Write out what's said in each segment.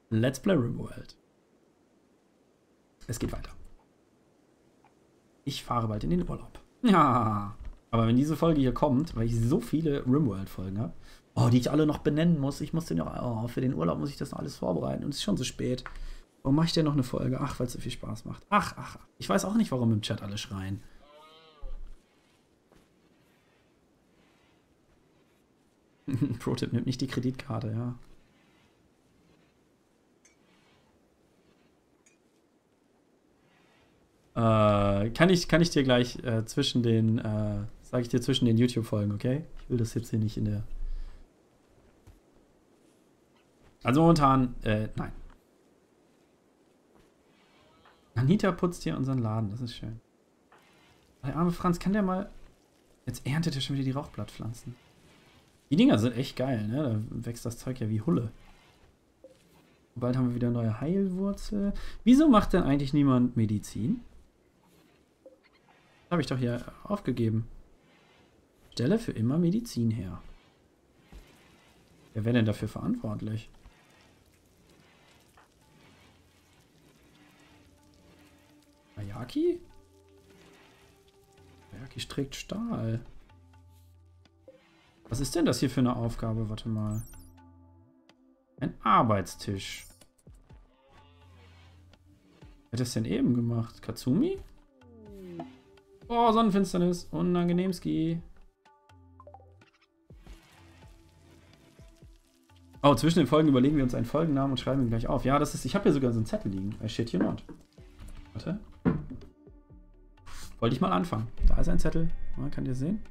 Let's Play RimWorld. Es geht weiter. Ich fahre bald in den Urlaub. Ja. Aber wenn diese Folge hier kommt, weil ich so viele RimWorld-Folgen habe, die ich alle noch benennen muss, ich muss den noch, für den Urlaub muss ich das noch alles vorbereiten und es ist schon so spät. Warum mache ich denn noch eine Folge? Ach, weil es so viel Spaß macht. Ach. Ich weiß auch nicht, warum im Chat alle schreien. Pro-Tipp, nimmt nicht die Kreditkarte, ja. Kann ich dir gleich zwischen den, sage ich dir zwischen den YouTube-Folgen, okay? Ich will das jetzt hier nicht in der... Also momentan, nein. Anita putzt hier unseren Laden, das ist schön. Der arme Franz, kann der mal... Jetzt erntet er schon wieder die Rauchblattpflanzen. Die Dinger sind echt geil, ne? Da wächst das Zeug ja wie Hulle. Bald haben wir wieder eine neue Heilwurzel. Wieso macht denn eigentlich niemand Medizin? Das habe ich doch hier aufgegeben. Stelle für immer Medizin her. Wer wäre denn dafür verantwortlich? Ayaki? Ayaki trägt Stahl. Was ist denn das hier für eine Aufgabe? Warte mal. Ein Arbeitstisch. Wer hat das denn eben gemacht? Katsumi? Oh, Sonnenfinsternis. Unangenehmski. Oh, zwischen den Folgen überlegen wir uns einen Folgennamen und schreiben ihn gleich auf. Ja, das ist... Ich habe hier sogar so einen Zettel liegen. I shit you not. Warte. Wollte ich mal anfangen. Da ist ein Zettel. Könnt ihr sehen?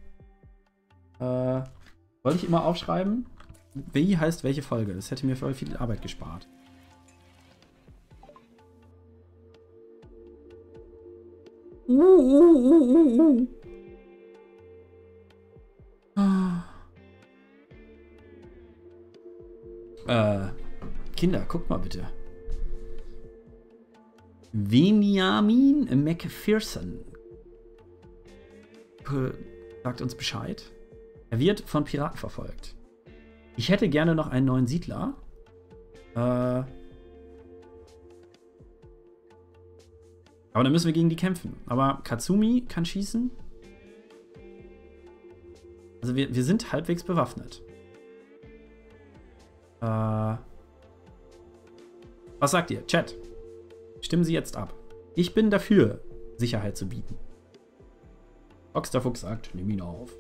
Wollte ich immer aufschreiben, wie heißt welche Folge. Das hätte mir voll viel Arbeit gespart. Kinder, guckt mal bitte. Veniamin McPherson sagt uns Bescheid. Er wird von Piraten verfolgt. Ich hätte gerne noch einen neuen Siedler. Aber dann müssen wir gegen die kämpfen. Aber Katsumi kann schießen. Also wir sind halbwegs bewaffnet. Was sagt ihr? Chat. Stimmen Sie jetzt ab. Ich bin dafür, Sicherheit zu bieten. Fox der Fuchs sagt, nimm ihn auf.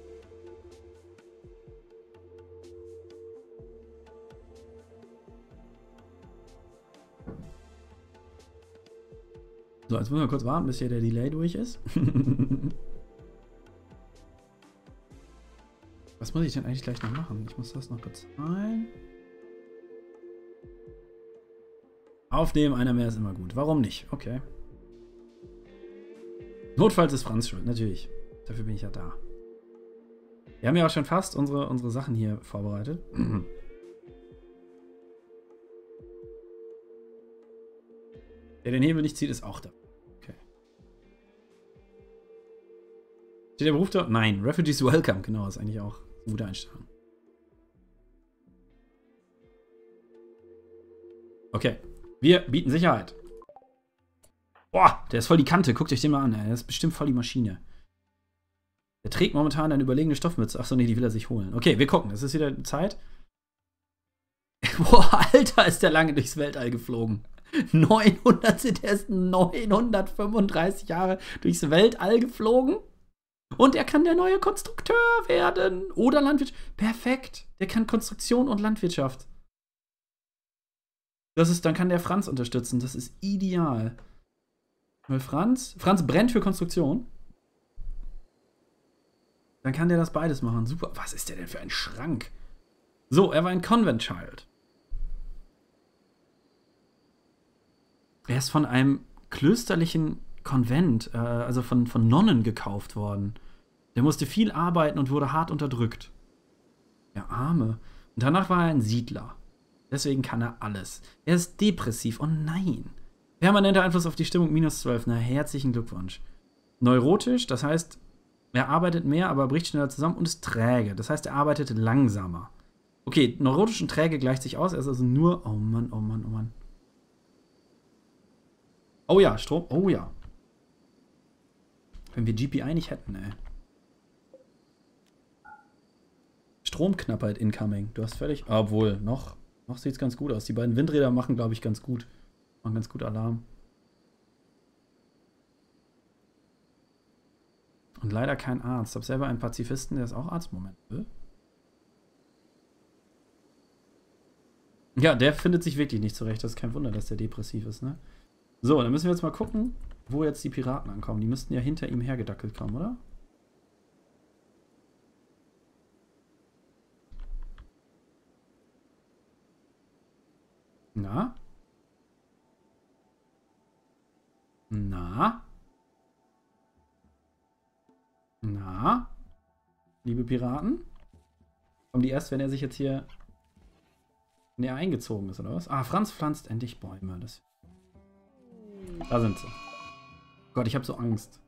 So, jetzt müssen wir kurz warten, bis hier der Delay durch ist. Was muss ich denn eigentlich gleich noch machen? Ich muss das noch bezahlen. Aufnehmen, einer mehr ist immer gut. Warum nicht? Okay. Notfalls ist Franz schuld, natürlich. Dafür bin ich ja da. Wir haben ja auch schon fast unsere Sachen hier vorbereitet. Der den Hebel nicht zieht, ist auch da. Okay. Steht der Beruf da? Nein. Refugees Welcome. Genau, ist eigentlich auch eine gute Einstellung. Okay. Wir bieten Sicherheit. Boah, der ist voll die Kante. Guckt euch den mal an. Der ist bestimmt voll die Maschine. Der trägt momentan eine überlegene Stoffmütze. Achso, nee, die will er sich holen. Okay, wir gucken. Es ist wieder Zeit. Boah, Alter, ist der lange durchs Weltall geflogen. 900 sind erst 935 Jahre durchs Weltall geflogen. Und er kann der neue Konstrukteur werden. Oder Landwirtschaft. Perfekt. Der kann Konstruktion und Landwirtschaft. Dann kann der Franz unterstützen. Das ist ideal. Weil Franz brennt für Konstruktion. Dann kann der das beides machen. Super. Was ist der denn für ein Schrank? So, er war ein Convent Child. Er ist von einem klösterlichen Konvent, also von Nonnen gekauft worden. Der musste viel arbeiten und wurde hart unterdrückt. Der Arme. Und danach war er ein Siedler. Deswegen kann er alles. Er ist depressiv. Oh nein. Permanenter Einfluss auf die Stimmung, -12. Na, herzlichen Glückwunsch. Neurotisch, das heißt, er arbeitet mehr, aber bricht schneller zusammen und ist träge. Das heißt, er arbeitet langsamer. Okay, neurotisch und träge gleicht sich aus. Er ist also nur... Oh Mann, oh Mann, oh Mann. Oh ja, Strom. Oh ja. Wenn wir GPI nicht hätten, ey. Stromknappheit incoming. Du hast völlig... Obwohl, noch sieht es ganz gut aus. Die beiden Windräder machen, glaube ich, ganz gut. Machen ganz gut Alarm. Und leider kein Arzt. Ich habe selber einen Pazifisten, der ist auch Arzt. Moment. Ja, der findet sich wirklich nicht zurecht. Das ist kein Wunder, dass der depressiv ist, ne? So, dann müssen wir jetzt mal gucken, wo jetzt die Piraten ankommen. Die müssten ja hinter ihm hergedackelt kommen, oder? Na? Na? Na? Liebe Piraten? Kommen die erst, wenn er sich jetzt hier näher eingezogen ist, oder was? Ah, Franz pflanzt endlich Bäume. Da sind sie. Gott, ich habe so Angst.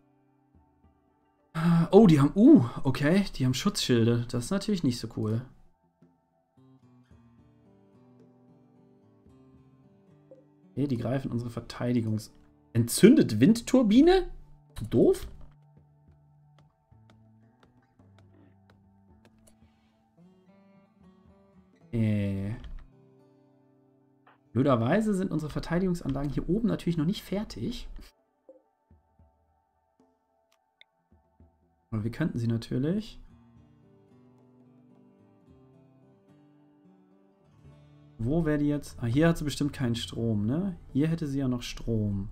Oh, die haben... okay. Die haben Schutzschilde. Das ist natürlich nicht so cool. Okay, die greifen unsere Verteidigungs... Entzündet Windturbine? Doof? Blöderweise sind unsere Verteidigungsanlagen hier oben natürlich noch nicht fertig. Aber wir könnten sie natürlich... Wo wäre die jetzt? Ah, hier hat sie bestimmt keinen Strom, ne? Hier hätte sie ja noch Strom.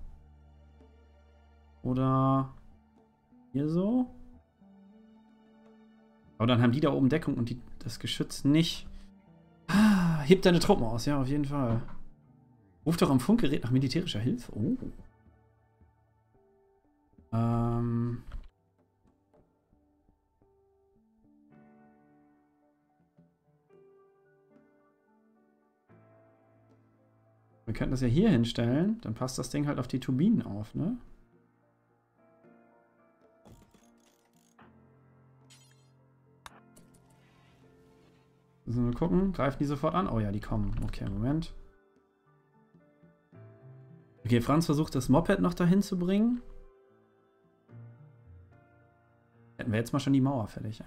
Oder hier so? Aber dann haben die da oben Deckung und das Geschütz nicht. Ah, heb deine Truppen aus, ja, auf jeden Fall. Ruf doch am Funkgerät nach militärischer Hilfe. Oh. Wir könnten das ja hier hinstellen. Dann passt das Ding halt auf die Turbinen auf, ne? Müssen wir gucken. Greifen die sofort an? Oh ja, die kommen. Okay, Moment. Okay, Franz versucht das Moped noch dahin zu bringen. Hätten wir jetzt mal schon die Mauer fertig.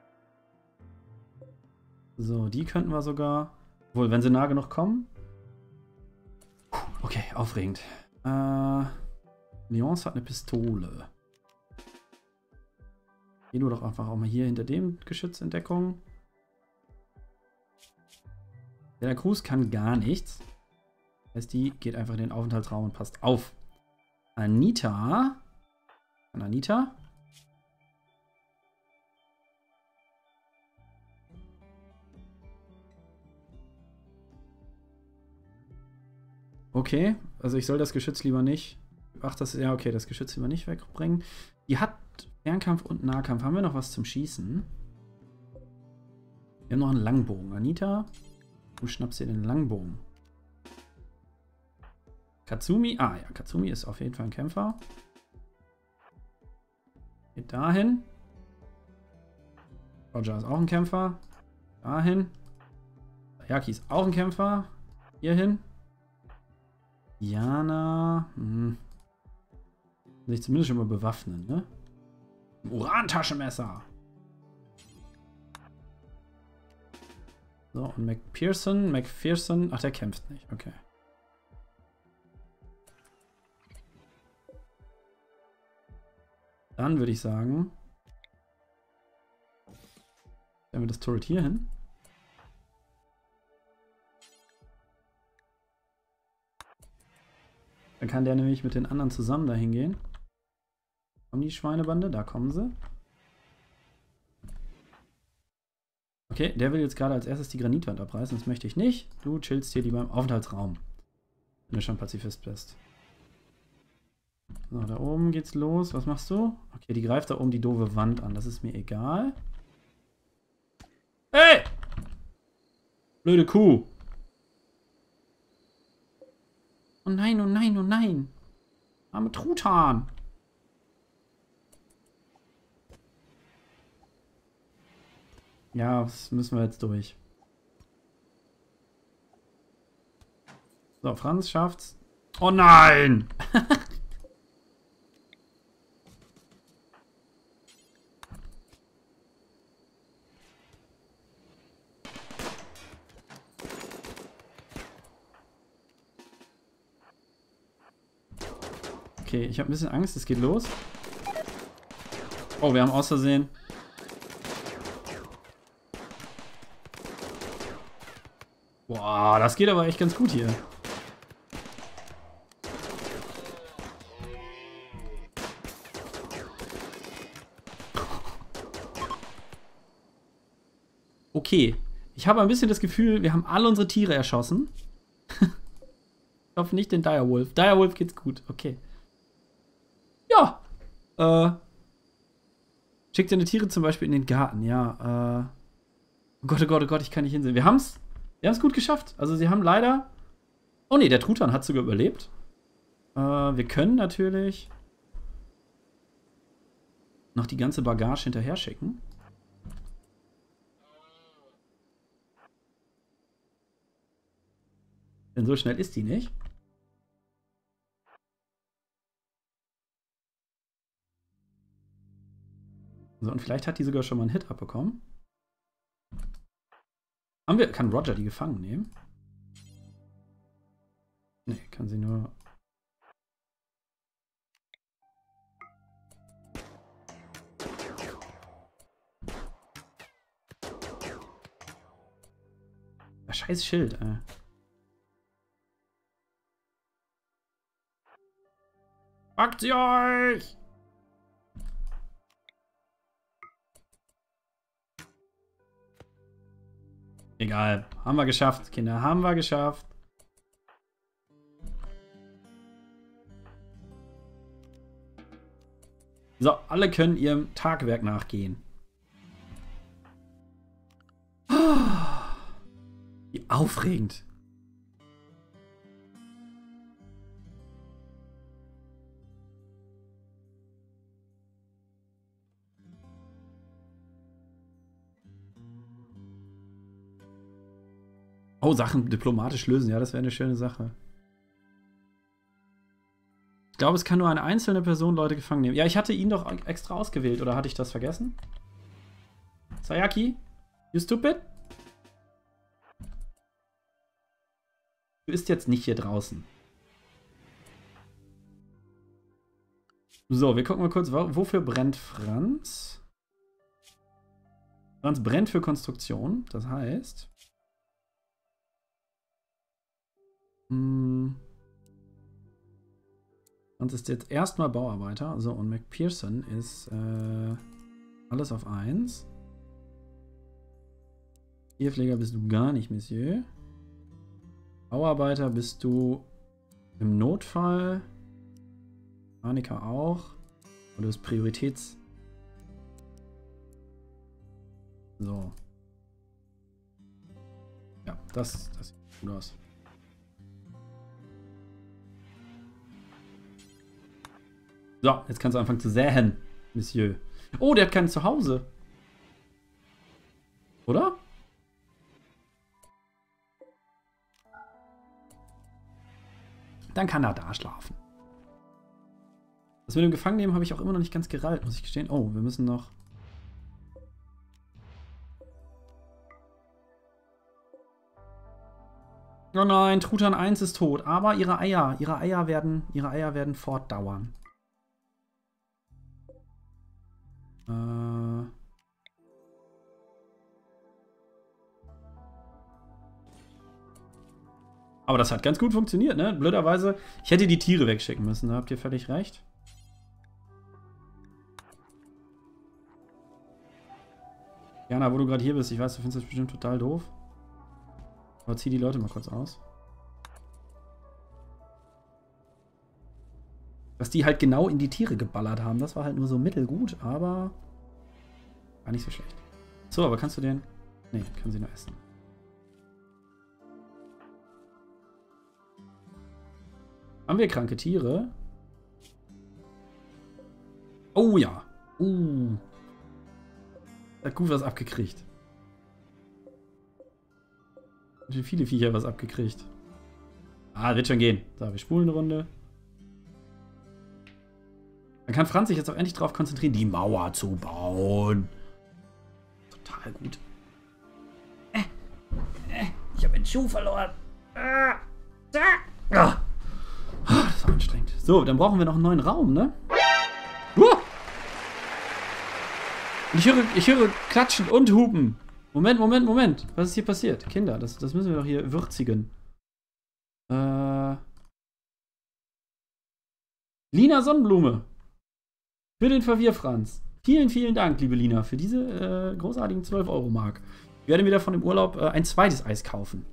So, die könnten wir sogar... Obwohl, wenn sie nah genug kommen... Okay, aufregend. Lyons hat eine Pistole. Geh du doch einfach auch mal hier hinter dem Geschütz in Deckung. Der Cruz kann gar nichts. Das heißt, die geht einfach in den Aufenthaltsraum und passt auf. Anita. Und Anita? Okay, also ich soll das Geschütz lieber nicht... Ach, das ist... Ja, okay, das Geschütz lieber nicht wegbringen. Die hat Fernkampf und Nahkampf. Haben wir noch was zum Schießen? Wir haben noch einen Langbogen. Anita, du schnappst dir den Langbogen. Katsumi. Ah ja, Katsumi ist auf jeden Fall ein Kämpfer. Geht dahin. Roger ist auch ein Kämpfer. Dahin. Yaki ist auch ein Kämpfer. Hierhin. Jana. Sich zumindest schon mal bewaffnen, ne? Urantaschenmesser. So, und McPherson. Ach, der kämpft nicht. Okay. Dann würde ich sagen, stellen wir das Turret hier hin. Dann kann der nämlich mit den anderen zusammen dahin gehen. Kommen die Schweinebande? Da kommen sie. Okay, der will jetzt gerade als erstes die Granitwand abreißen. Das möchte ich nicht. Du chillst hier lieber im Aufenthaltsraum. Wenn du schon Pazifist bist. So, da oben geht's los. Was machst du? Okay, die greift da oben die doofe Wand an. Das ist mir egal. Hey! Blöde Kuh. Oh nein, oh nein, oh nein. Arme Truthahn. Ja, das müssen wir jetzt durch. So, Franz schafft's. Oh nein! Okay, ich habe ein bisschen Angst. Es geht los. Oh, wir haben aus Versehen. Boah, das geht aber echt ganz gut hier. Okay, ich habe ein bisschen das Gefühl, wir haben alle unsere Tiere erschossen. Ich hoffe nicht den Direwolf. Direwolf geht's gut, okay. Ja, schickt deine Tiere zum Beispiel in den Garten, ja, oh Gott, oh Gott, oh Gott, ich kann nicht hinsehen. Wir haben's gut geschafft. Also sie haben leider... Oh ne, der Truthahn hat sogar überlebt. Wir können natürlich noch die ganze Bagage hinterher schicken. Denn so schnell ist die nicht. So, und vielleicht hat die sogar schon mal einen Hit abbekommen. Kann Roger die gefangen nehmen? Nee, kann sie nur... Ja, scheiß Schild, ey. Packt sie euch! Egal. Haben wir geschafft, Kinder. Haben wir geschafft. So, alle können ihrem Tagwerk nachgehen. Wie aufregend. Oh, Sachen diplomatisch lösen. Ja, das wäre eine schöne Sache. Ich glaube, es kann nur eine einzelne Person Leute gefangen nehmen. Ja, ich hatte ihn doch extra ausgewählt. Oder hatte ich das vergessen? Sayaki? You stupid? Du bist jetzt nicht hier draußen. So, wir gucken mal kurz, wofür brennt Franz? Franz brennt für Konstruktion. Das heißt... Sonst ist jetzt erstmal Bauarbeiter. So, und McPherson ist alles auf 1. Tierpfleger bist du gar nicht, Monsieur. Bauarbeiter bist du im Notfall. Mechaniker auch. Und du bist Prioritäts... So. Ja, das sieht gut aus. So, jetzt kannst du anfangen zu säen, Monsieur. Oh, der hat kein Zuhause. Oder? Dann kann er da schlafen. Das mit dem Gefangennehmen habe ich auch immer noch nicht ganz gerallt, muss ich gestehen. Oh, wir müssen noch... Oh nein, Truthahn 1 ist tot. Aber ihre Eier werden fortdauern. Aber das hat ganz gut funktioniert, ne? Blöderweise, ich hätte die Tiere wegschicken müssen, da habt ihr völlig recht. Jana, wo du gerade hier bist, ich weiß, du findest das bestimmt total doof. Aber zieh die Leute mal kurz aus. Dass die halt genau in die Tiere geballert haben, das war halt nur so mittelgut, aber war nicht so schlecht. So, aber kannst du den... Nee, kann sie nur essen. Haben wir kranke Tiere? Oh ja. Hat gut was abgekriegt. Hat schon viele Viecher was abgekriegt. Ah, wird schon gehen. So, wir spulen eine Runde. Dann kann Franz sich jetzt auch endlich darauf konzentrieren, die Mauer zu bauen. Total gut. Ich habe den Schuh verloren. Das war anstrengend. So. So, dann brauchen wir noch einen neuen Raum, ne? Und ich höre Klatschen und Hupen. Moment. Was ist hier passiert? Kinder, das müssen wir doch hier würzigen. Lina Sonnenblume. Für den Verwirrfranz. Vielen Dank, liebe Lina, für diese großartigen 12-Euro-Mark. Ich werde mir davon im Urlaub ein zweites Eis kaufen.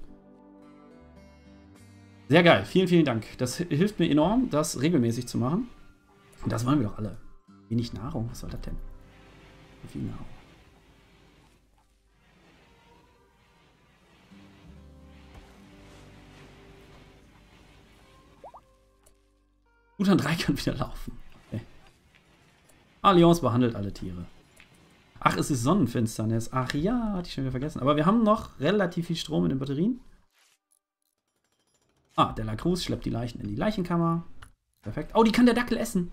Sehr geil. Vielen Dank. Das hilft mir enorm, das regelmäßig zu machen. Und das wollen wir doch alle. Wenig Nahrung. Was soll das denn? Viel Nahrung. Truthahn 3 kann wieder laufen. Okay. Allianz behandelt alle Tiere. Ach, es ist Sonnenfinsternis. Ach ja, hatte ich schon wieder vergessen. Aber wir haben noch relativ viel Strom in den Batterien. Ah, der La Cruz schleppt die Leichen in die Leichenkammer. Perfekt. Oh, die kann der Dackel essen.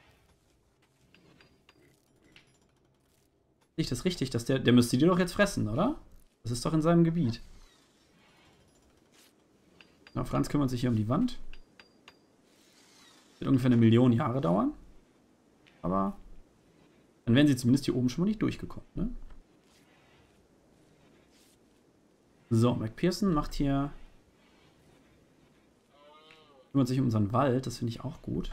Ist das richtig, dass der müsste die doch jetzt fressen, oder? Das ist doch in seinem Gebiet. Na, Franz kümmert sich hier um die Wand. Wird ungefähr 1 Million Jahre dauern. Aber dann wären sie zumindest hier oben schon mal nicht durchgekommen, ne? So, McPherson macht hier... kümmert sich um unseren Wald, das finde ich auch gut.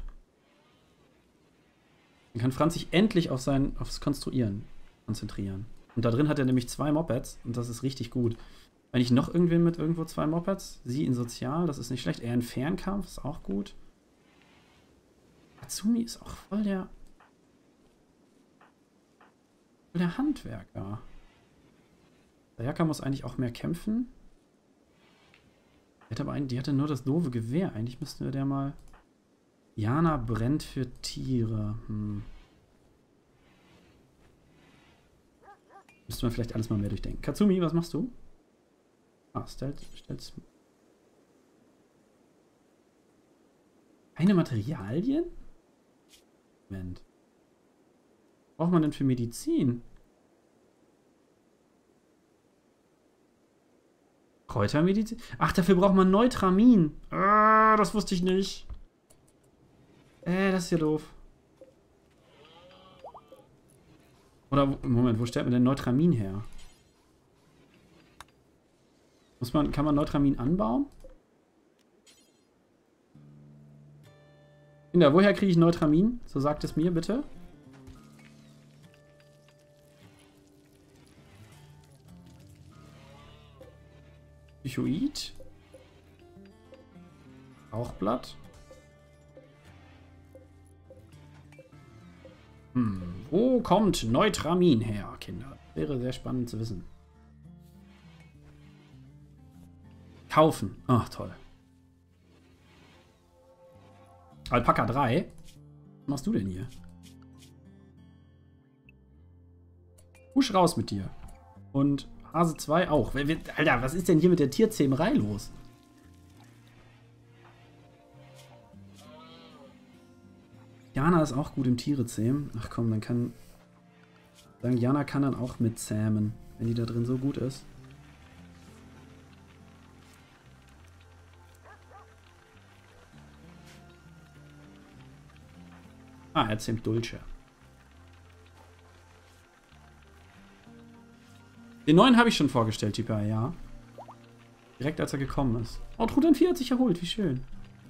Dann kann Franz sich endlich aufs Konstruieren konzentrieren. Und da drin hat er nämlich 2 Mopeds und das ist richtig gut. Wenn ich noch irgendwen mit irgendwo 2 Mopeds, sie in Sozial, das ist nicht schlecht. Er in Fernkampf, ist auch gut. Katsumi ist auch voll der Handwerker. Sayaka muss eigentlich auch mehr kämpfen. Die hatte nur das doofe Gewehr. Eigentlich müssten wir der mal... Jana brennt für Tiere. Müsste man vielleicht alles mal mehr durchdenken. Katsumi, was machst du? Ah, stellst... Keine Materialien? Moment. Was braucht man denn für Medizin? Kräutermedizin? Ach, dafür braucht man Neutramin. Ah, das wusste ich nicht. Das ist ja doof. Oder, Moment, wo stellt man denn Neutramin her? Kann man Neutramin anbauen? Kinder, woher kriege ich Neutramin? So sagt es mir, bitte. Psychoid. Rauchblatt. Wo kommt Neutramin her, Kinder? Wäre sehr spannend zu wissen. Kaufen. Ach, toll. Alpaka 3? Was machst du denn hier? Husch raus mit dir. Und Hase 2 auch. Alter, was ist denn hier mit der Tierzähmerei los? Jana ist auch gut im Tiere zähmen. Ach komm, dann kann... sagen, Jana kann dann auch mitzähmen, wenn die da drin so gut ist. Ah, er zähmt Dulce. Den neuen habe ich schon vorgestellt, Typer, ja. Direkt als er gekommen ist. Oh, Truthahn 4 hat sich erholt, wie schön.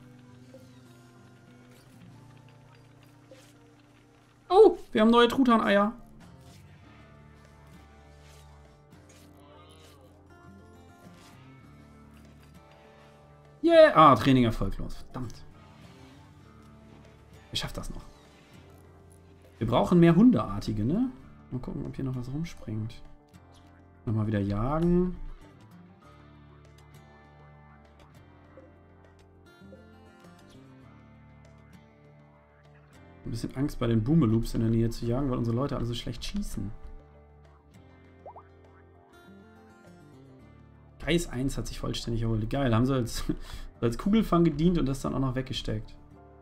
Oh, wir haben neue Truthahn-Eier. Yeah! Ah, Training erfolglos. Verdammt. Wer schafft das noch? Wir brauchen mehr Hundeartige, ne? Mal gucken, ob hier noch was rumspringt. Nochmal wieder jagen. Ein bisschen Angst bei den Boomeloops in der Nähe zu jagen, weil unsere Leute alle so schlecht schießen. Geist 1 hat sich vollständig erholt. Geil, haben sie als Kugelfang gedient und das dann auch noch weggesteckt.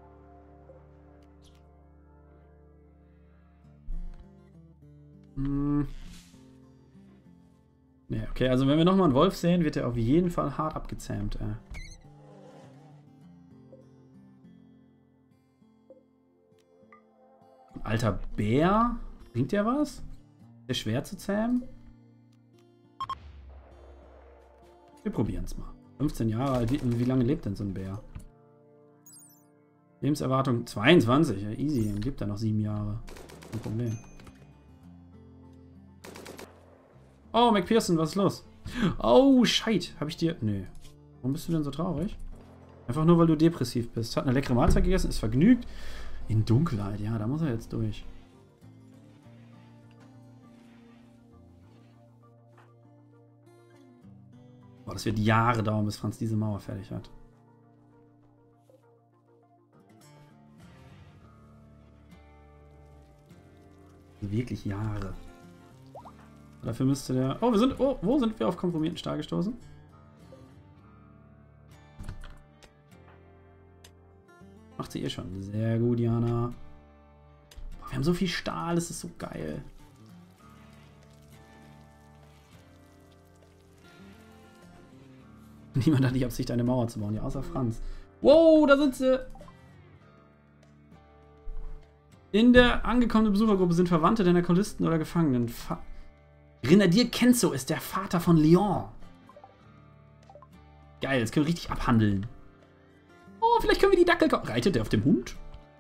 Ja, okay, also wenn wir nochmal einen Wolf sehen, wird er auf jeden Fall hart abgezähmt. Alter Bär. Bringt der was? Ist der schwer zu zähmen? Wir probieren es mal. 15 Jahre alt. Wie lange lebt denn so ein Bär? Lebenserwartung 22. Ja, easy. Dann lebt er noch 7 Jahre. Kein Problem. Oh, McPherson, was ist los? Oh, Scheit. Hab ich dir... Nö. Warum bist du denn so traurig? Einfach nur, weil du depressiv bist. Hat eine leckere Mahlzeit gegessen, ist vergnügt. In Dunkelheit, ja, da muss er jetzt durch. Boah, das wird Jahre dauern, bis Franz diese Mauer fertig hat. Wirklich Jahre. Dafür müsste der... Oh, wir sind... Oh, wo sind wir auf kompromierten Stahl gestoßen? Macht sie eh schon. Sehr gut, Jana. Boah, wir haben so viel Stahl, das ist so geil. Niemand hat die Absicht, eine Mauer zu bauen, ja, außer Franz. Wow, da sind sie! In der angekommenen Besuchergruppe sind Verwandte der Nakolisten oder Gefangenen. Grenadier Kenzo ist der Vater von Leon. Geil, jetzt können wir richtig abhandeln. Oh, vielleicht können wir die Dackel kaufen. Reitet der auf dem Hund?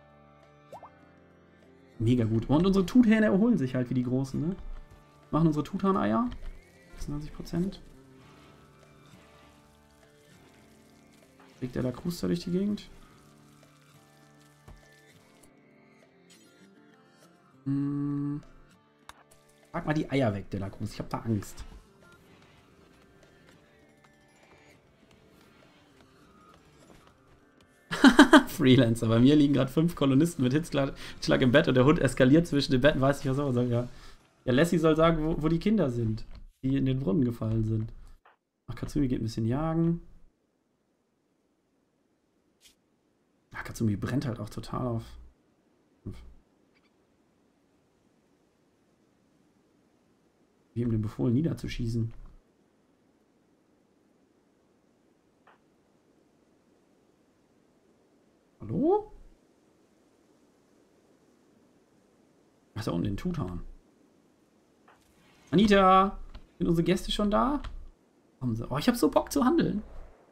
Mega gut. Und unsere Truthähne erholen sich halt wie die Großen, ne? Machen unsere Truthahn-Eier. 96%. Kriegt der Lacroix da durch die Gegend? Pack mal die Eier weg, der Lacroix. Ich hab da Angst. Freelancer. Bei mir liegen gerade 5 Kolonisten mit Hitzschlag im Bett und der Hund eskaliert zwischen den Betten. Weiß ich was auch. Ja, Lassie soll sagen, wo die Kinder sind, die in den Brunnen gefallen sind. Ach, Katsumi geht ein bisschen jagen. Ach, Katsumi brennt halt auch total auf. Wie ihm den befohlen, niederzuschießen. Hallo? Ach, da unten den Truthahn. Anita! Sind unsere Gäste schon da? Kommen sie. Oh, ich hab so Bock zu handeln.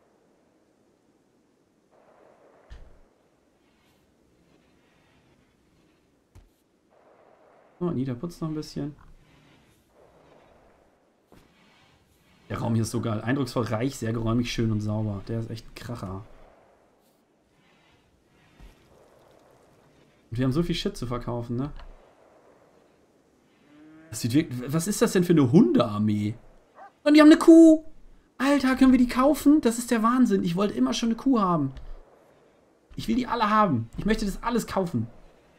So, Anita putzt noch ein bisschen. Der Raum hier ist so geil. Eindrucksvoll reich, sehr geräumig, schön und sauber. Der ist echt ein Kracher. Und wir haben so viel Shit zu verkaufen, ne? Das sieht wirklich... Was ist das denn für eine Hundearmee? Und die haben eine Kuh! Alter, können wir die kaufen? Das ist der Wahnsinn. Ich wollte immer schon eine Kuh haben. Ich will die alle haben. Ich möchte das alles kaufen.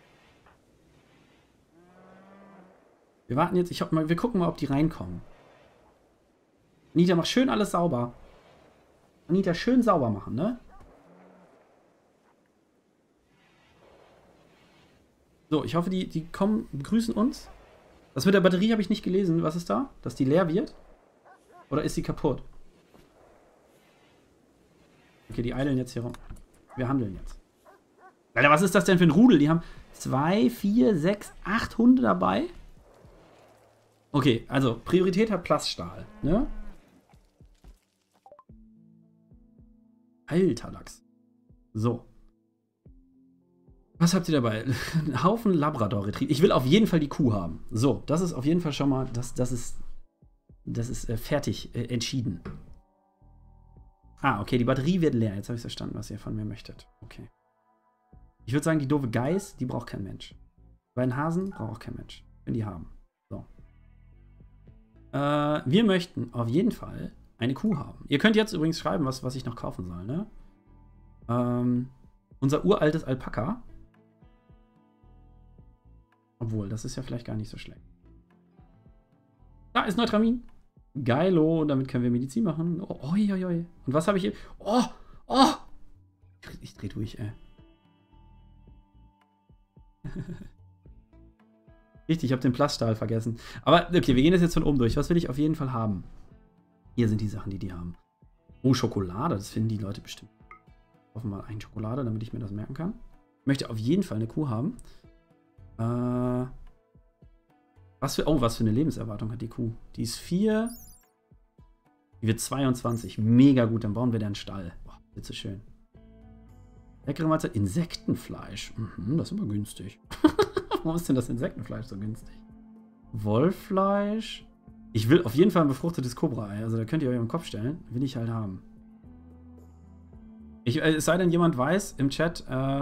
Wir warten jetzt... wir gucken mal, ob die reinkommen. Anita, mach schön alles sauber. Anita, schön sauber machen, ne? So, ich hoffe, die kommen, begrüßen uns. Das mit der Batterie habe ich nicht gelesen. Was ist da? Dass die leer wird? Oder ist sie kaputt? Okay, die eilen jetzt hier rum. Wir handeln jetzt. Alter, was ist das denn für ein Rudel? Die haben 2, 4, 6, 8 Hunde dabei. Okay, also Priorität hat Plaststahl, ne? Alter Lachs. So. Was habt ihr dabei? Ein Haufen Labrador-Retriever. Ich will auf jeden Fall die Kuh haben. So, das ist auf jeden Fall schon mal, das ist fertig entschieden. Ah, okay, die Batterie wird leer. Jetzt habe ich verstanden, was ihr von mir möchtet. Okay. Ich würde sagen, die doofe Geiß, die braucht kein Mensch. Bei den Hasen braucht auch kein Mensch. Wenn die haben. So. Wir möchten auf jeden Fall eine Kuh haben. Ihr könnt jetzt übrigens schreiben, was ich noch kaufen soll, ne? Unser uraltes Alpaka. Obwohl, das ist ja vielleicht gar nicht so schlecht. Da ist Neutramin. Geilo, damit können wir Medizin machen. Oh, oi, oi, oi. Und was habe ich hier? Oh, oh. Ich dreh durch, ey. Richtig, ich habe den Plaststahl vergessen. Aber okay, wir gehen das jetzt von oben durch. Was will ich auf jeden Fall haben? Hier sind die Sachen, die haben. Oh, Schokolade, das finden die Leute bestimmt. Hoffen wir mal ein Schokolade, damit ich mir das merken kann. Ich möchte auf jeden Fall eine Kuh haben. Was für eine Lebenserwartung hat die Kuh? Die ist 4. Die wird 22. Mega gut, dann bauen wir da einen Stall. Boah, bitte schön. Leckere Mahlzeit. Insektenfleisch. Das ist aber günstig. Warum ist denn das Insektenfleisch so günstig? Wollfleisch. Ich will auf jeden Fall ein befruchtetes Kobra-Ei. Also da könnt ihr euch im Kopf stellen. Will ich halt haben. Es sei denn, jemand weiß im Chat,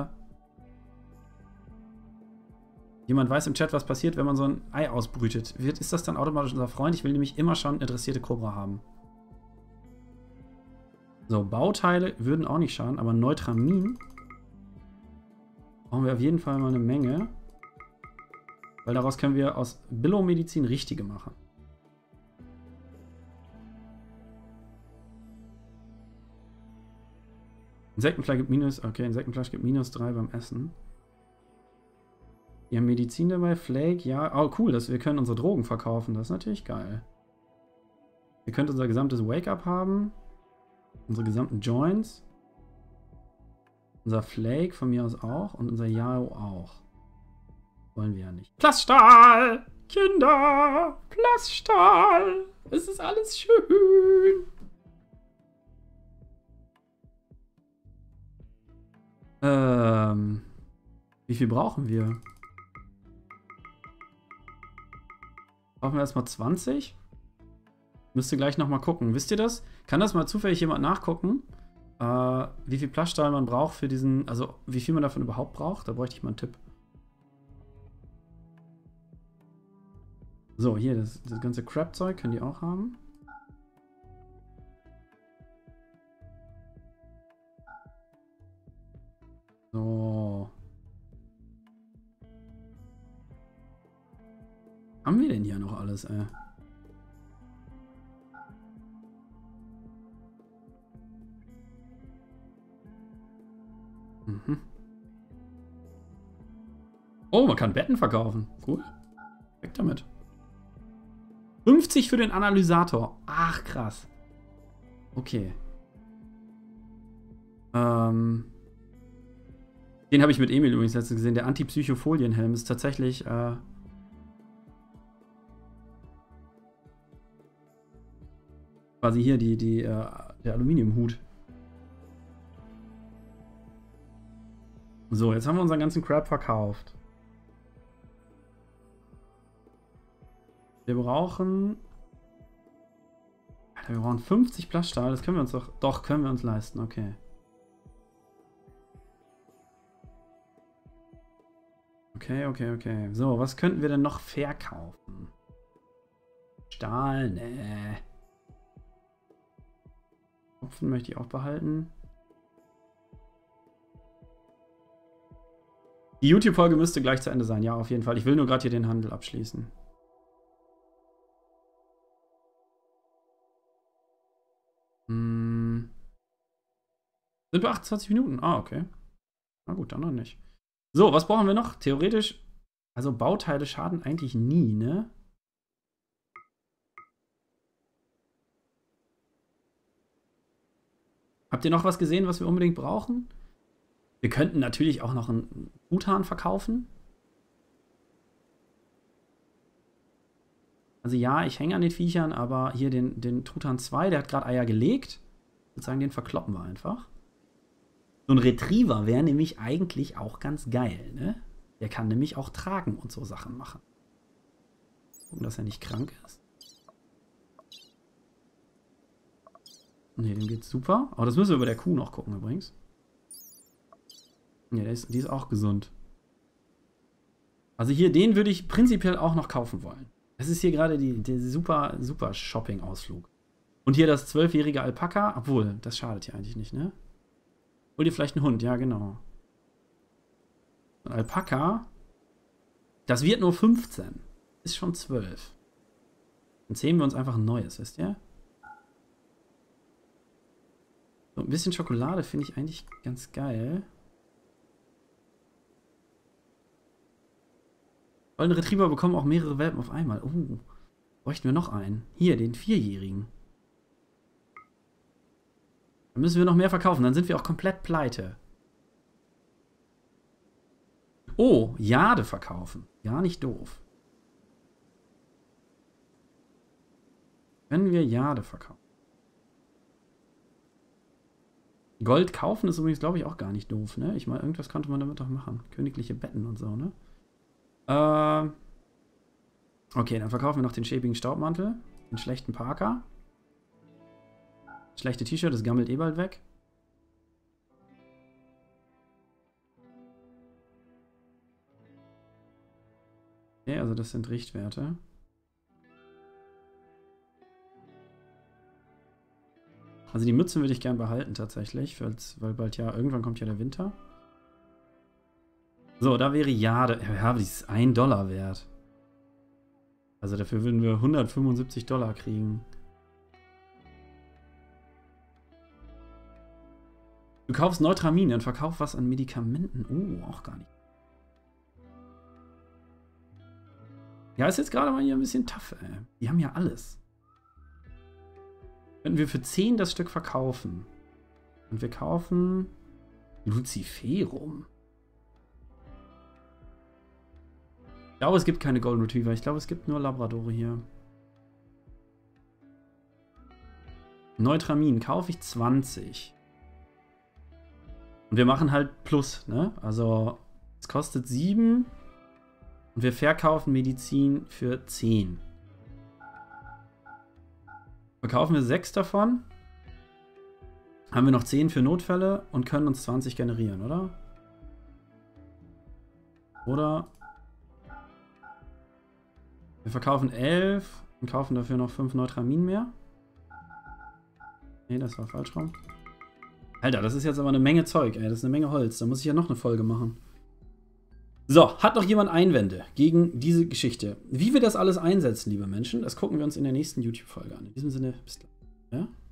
was passiert, wenn man so ein Ei ausbrütet. Ist das dann automatisch unser Freund? Ich will nämlich immer schon interessierte Kobra haben. So, Bauteile würden auch nicht schaden, aber Neutramin brauchen wir auf jeden Fall mal eine Menge. Weil daraus können wir aus Billo-Medizin richtige machen. Insektenfleisch gibt Insektenfleisch gibt -3 beim Essen. Wir haben Medizin dabei, Flake, ja. Oh, cool, wir können unsere Drogen verkaufen. Das ist natürlich geil. Ihr könnt unser gesamtes Wake-Up haben. Unsere gesamten Joints. Unser Flake von mir aus auch. Und unser Yao auch. Wollen wir ja nicht. Plaststahl! Kinder! Plaststahl! Es ist alles schön! Wie viel brauchen wir? Brauchen wir erstmal 20? Müsste gleich nochmal gucken. Wisst ihr das? Kann das mal zufällig jemand nachgucken? Wie viel Plaststahl man braucht für diesen, also wie viel man davon überhaupt braucht? Da bräuchte ich mal einen Tipp. So, hier, das ganze Crap-Zeug können die auch haben. So. Haben wir denn hier noch alles, ey? Oh, man kann Betten verkaufen. Cool. Weg damit. 50 für den Analysator. Ach, krass. Okay. Den habe ich mit Emil übrigens letztens gesehen. Der Antipsychofolienhelm ist tatsächlich quasi hier der Aluminiumhut. So, jetzt haben wir unseren ganzen Crap verkauft. Wir brauchen 50 Plaststahl. Das können wir uns doch können wir uns leisten. Okay. Okay. So, was könnten wir denn noch verkaufen? Stahl, ne. Hopfen möchte ich auch behalten. Die YouTube-Folge müsste gleich zu Ende sein. Ja, auf jeden Fall. Ich will nur gerade hier den Handel abschließen. Sind wir 28 Minuten? Ah, okay. Na gut, dann noch nicht. So, was brauchen wir noch? Theoretisch, also Bauteile schaden eigentlich nie, ne? Habt ihr noch was gesehen, was wir unbedingt brauchen? Wir könnten natürlich auch noch einen Truthahn verkaufen. Also ja, ich hänge an den Viechern, aber hier den Truthahn 2, der hat gerade Eier gelegt. Sozusagen, den verkloppen wir einfach. So ein Retriever wäre nämlich eigentlich auch ganz geil, ne? Der kann nämlich auch tragen und so Sachen machen. Gucken, dass er nicht krank ist. Ne, dem geht's super. Aber das müssen wir bei der Kuh noch gucken übrigens. Ne, die ist auch gesund. Also hier, den würde ich prinzipiell auch noch kaufen wollen. Das ist hier gerade der super Shopping-Ausflug. Und hier das 12-jährige Alpaka. Obwohl, das schadet hier eigentlich nicht, ne? Hol dir vielleicht einen Hund, ja genau. Ein Alpaka. Das wird nur 15. Ist schon 12. Dann zähmen wir uns einfach ein neues, wisst ihr? So, ein bisschen Schokolade finde ich eigentlich ganz geil. Goldene Retriever bekommen auch mehrere Welpen auf einmal. Oh, bräuchten wir noch einen. Hier, den 4-jährigen. Dann müssen wir noch mehr verkaufen. Dann sind wir auch komplett pleite. Oh, Jade verkaufen. Ja, nicht doof. Können wir Jade verkaufen? Gold kaufen ist übrigens, glaube ich, auch gar nicht doof, ne? Ich meine, irgendwas konnte man damit doch machen. Königliche Betten und so, ne? Okay, dann verkaufen wir noch den schäbigen Staubmantel, den schlechten Parker. Das schlechte T-Shirt, das gammelt eh bald weg. Okay, also das sind Richtwerte. Also die Mützen würde ich gern behalten tatsächlich, weil bald ja, irgendwann kommt ja der Winter. So, da wäre Jade. Ja, die ist $1 wert. Also dafür würden wir $175 kriegen. Du kaufst Neutramin und verkauf was an Medikamenten. Oh, auch gar nicht. Ja, ist jetzt gerade mal hier ein bisschen tough, ey. Die haben ja alles. Könnten wir für 10 das Stück verkaufen. Und wir kaufen Luciferum. Ich glaube, es gibt keine Golden Retriever. Ich glaube, es gibt nur Labradore hier. Neutramin kaufe ich 20. Und wir machen halt Plus, ne? Also, es kostet 7. Und wir verkaufen Medizin für 10. Verkaufen wir 6 davon. Haben wir noch 10 für Notfälle und können uns 20 generieren, oder? Oder wir verkaufen 11 und kaufen dafür noch 5 Neutramin mehr. Nee, das war falsch rum. Alter, das ist jetzt aber eine Menge Zeug, ey. Das ist eine Menge Holz. Da muss ich ja noch eine Folge machen. So, hat noch jemand Einwände gegen diese Geschichte? Wie wir das alles einsetzen, liebe Menschen, das gucken wir uns in der nächsten YouTube-Folge an. In diesem Sinne, bis gleich. Ja?